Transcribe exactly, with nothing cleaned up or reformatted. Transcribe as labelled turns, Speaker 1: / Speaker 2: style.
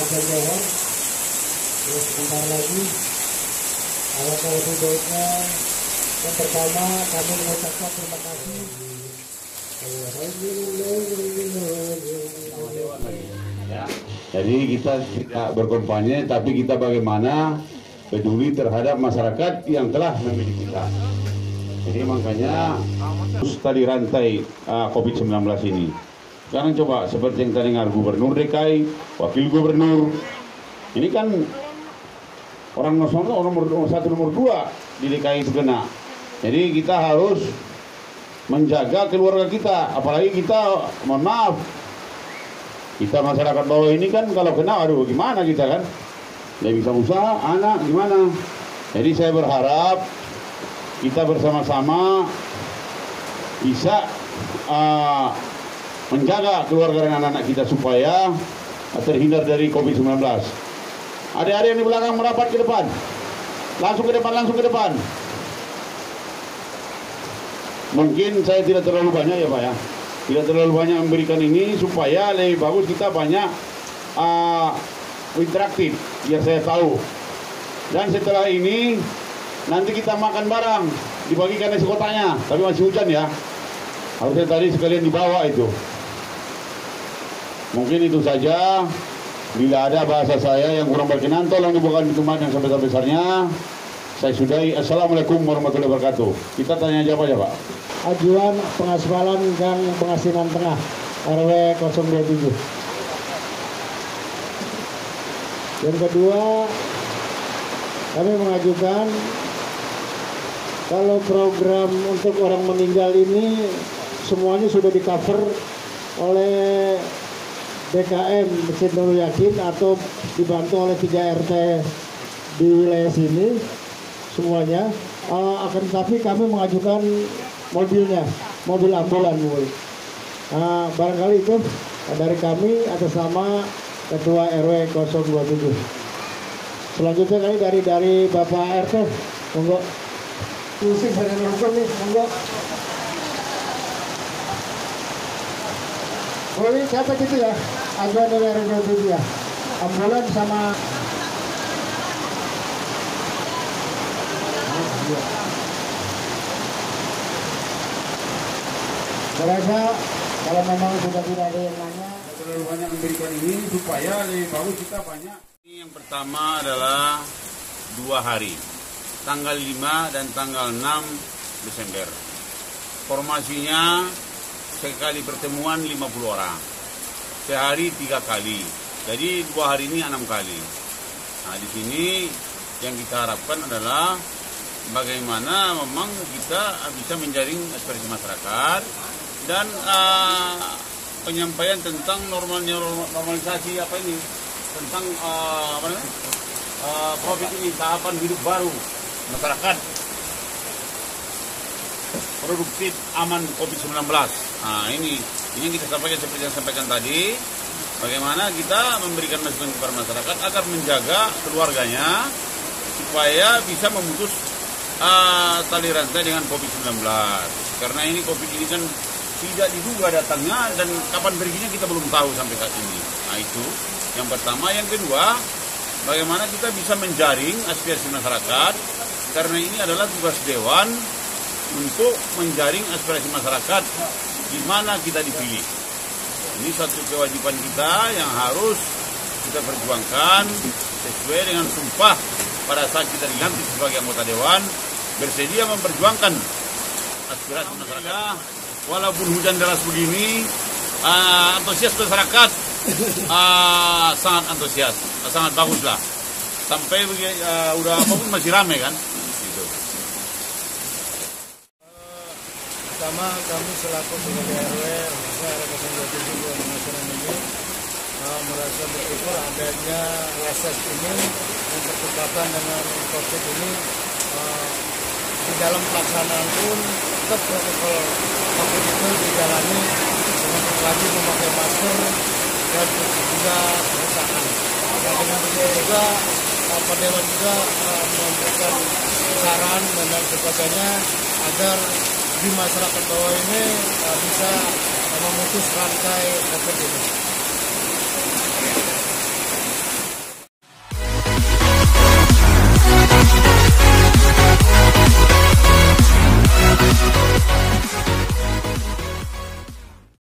Speaker 1: Kabupaten Johor. Terus sebentar lagi. Alangkah lebih baiknya yang pertama kami mengucapkan terima kasih.
Speaker 2: Jadi kita tidak berkampanye, tapi kita bagaimana peduli terhadap masyarakat yang telah memilih kita. Jadi makanya terus tali rantai uh, COVID sembilan belas ini. Sekarang coba seperti yang tadi dengar Gubernur D K I, Wakil Gubernur, ini kan orang nasional nomor, nomor satu nomor dua di D K I itu kena. Jadi kita harus menjaga keluarga kita, apalagi kita, mohon maaf, kita masyarakat bawah ini kan kalau kena, aduh gimana kita kan, nggak bisa usaha, anak gimana. Jadi saya berharap kita bersama-sama bisa uh, menjaga keluarga dan anak-anak kita supaya terhindar dari COVID sembilan belas. Adik-adik yang di belakang merapat ke depan, langsung ke depan, langsung ke depan. Mungkin saya tidak terlalu banyak ya Pak ya, tidak terlalu banyak memberikan ini supaya lebih bagus kita banyak uh, interaktif, biar saya tahu. Dan setelah ini nanti kita makan bareng, dibagikan nasi kotaknya, tapi masih hujan ya. Harusnya tadi sekalian dibawa itu. Mungkin itu saja. Bila ada bahasa saya yang kurang berkenan, tolong dibukakan pintu maaf yang sebesar-besarnya. Saya sudahi. Assalamualaikum warahmatullahi wabarakatuh. Kita tanya aja apa ya Pak?
Speaker 1: Ajuan pengaspalan Gang Pengasinan Tengah R W nol dua tujuh. Yang kedua, kami mengajukan kalau program untuk orang meninggal ini semuanya sudah di cover oleh D K M Masjid Nurul Yakin atau dibantu oleh tiga R T di wilayah sini semuanya. Uh, akan tetapi kami mengajukan mobilnya, mobil ambulan. Uh, barangkali itu dari kami atas nama Ketua R W nol dua tujuh. Selanjutnya kali dari dari Bapak R T, monggo. Pusing saya nonton nih, monggo. Boleh siapa gitu ya? Ajuan dari R W nol tujuh ya. Ambulan sama Merasa kalau memang sudah tidak ada yang nanya,
Speaker 2: Terlalu banyak memberikan ini supaya lebih bagus kita banyak. Ini yang pertama adalah dua hari, tanggal lima dan tanggal enam Desember. Formasinya sekali pertemuan lima puluh orang, sehari tiga kali. Jadi dua hari ini enam kali. Nah di sini yang kita harapkan adalah bagaimana memang kita bisa menjaring aspirasi masyarakat dan uh, penyampaian tentang normalnya normalisasi apa ini tentang uh, apa namanya uh, COVID ini, tahapan hidup baru masyarakat produktif aman COVID sembilan belas. Nah ini ini yang kita sampaikan seperti yang sampaikan tadi, bagaimana kita memberikan masukan kepada masyarakat agar menjaga keluarganya supaya bisa memutus uh, tali rantai dengan COVID sembilan belas. Karena ini COVID ini kan tidak diduga datangnya dan kapan perginya kita belum tahu sampai saat ini. Nah itu yang pertama. Yang kedua, bagaimana kita bisa menjaring aspirasi masyarakat, karena ini adalah tugas Dewan untuk menjaring aspirasi masyarakat di mana kita dipilih. Ini satu kewajiban kita yang harus kita perjuangkan sesuai dengan sumpah pada saat kita dilantik sebagai anggota Dewan, bersedia memperjuangkan aspirasi masyarakat. Walaupun hujan deras begini, uh, antusias masyarakat uh, sangat antusias, uh, sangat bagus lah. Sampai uh, udah apapun masih ramai kan. Gitu.
Speaker 3: Uh, pertama kami selaku sebagai R W, khususnya R W nol dua tujuh Nasional ini uh, merasa bersyukur adanya reses ini yang bertepatan dengan COVID ini. Uh, di dalam pelaksanaan pun tetap protokol COVID itu dijalani dengan wajib memakai masker dan juga perusahaan. Dan dengan begitu juga Pak Dewan juga uh, memberikan saran dan lain sebagainya agar di masyarakat bawah ini uh, bisa uh, memutus rantai COVID ini.